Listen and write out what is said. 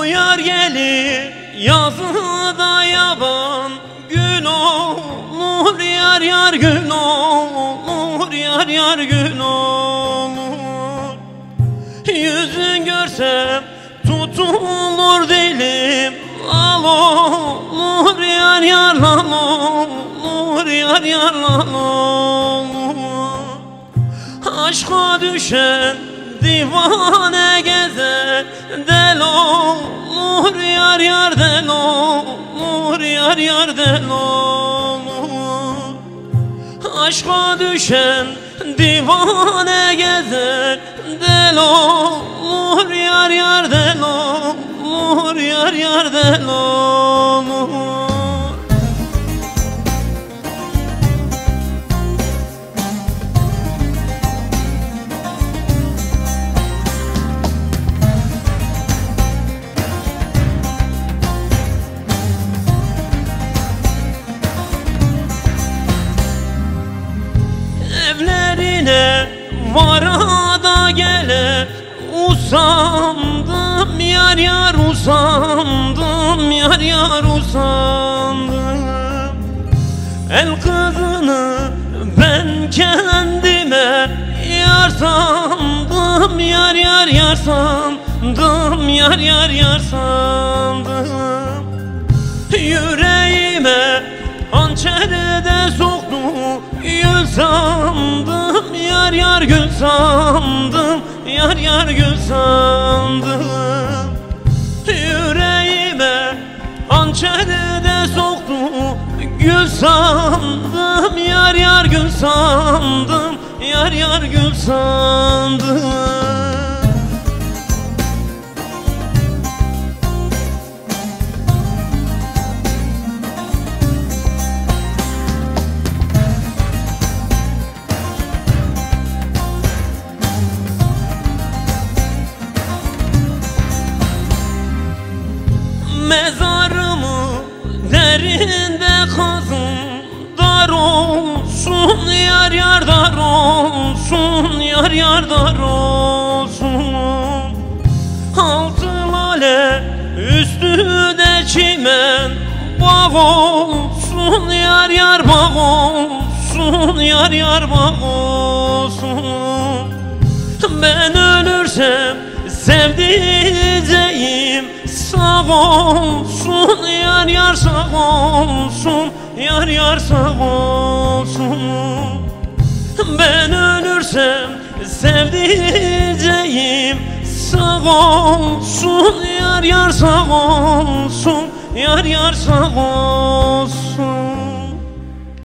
yar gelir yazıda yaban, gün olur yar yar gün olur, yar yar gün olur. Yüzün görsem tutulur dilim, lal olur yar yar lal olur, yar yar lal olur. Aşka düşen divane gezer, del olur yar yar del olur, yar yar del olur. Aşka düşen divane gezer, del olur yar yar del olur, yar yar del olur. Evlerine varada gele usandım, yar yar usandım, yar yar usandım. El kızını ben kendime yar sandım, yar yar yar sandım, yar yar yar sandım. Yüreğime hançerde soktu gül sandım, yar yar gül sandım, yar yar gül sandım. Yüreğime hançerde soktu gül sandım, yar yar gül sandım, yar yar gül sandım. Mezarımı derinde kazın, dar olsun yar yar dar olsun, yar yar dar olsun. Altı lale üstü de çimen, bağ olsun yar yar bağ olsun, yar yar bağ olsun. Ben ölürsem sevdiceğim sağ olsun, yar yar sağ olsun, yar yar sağ olsun. Ben ölürsem sevdiceğim sağ olsun, yar yar sağ olsun, yar yar sağ olsun.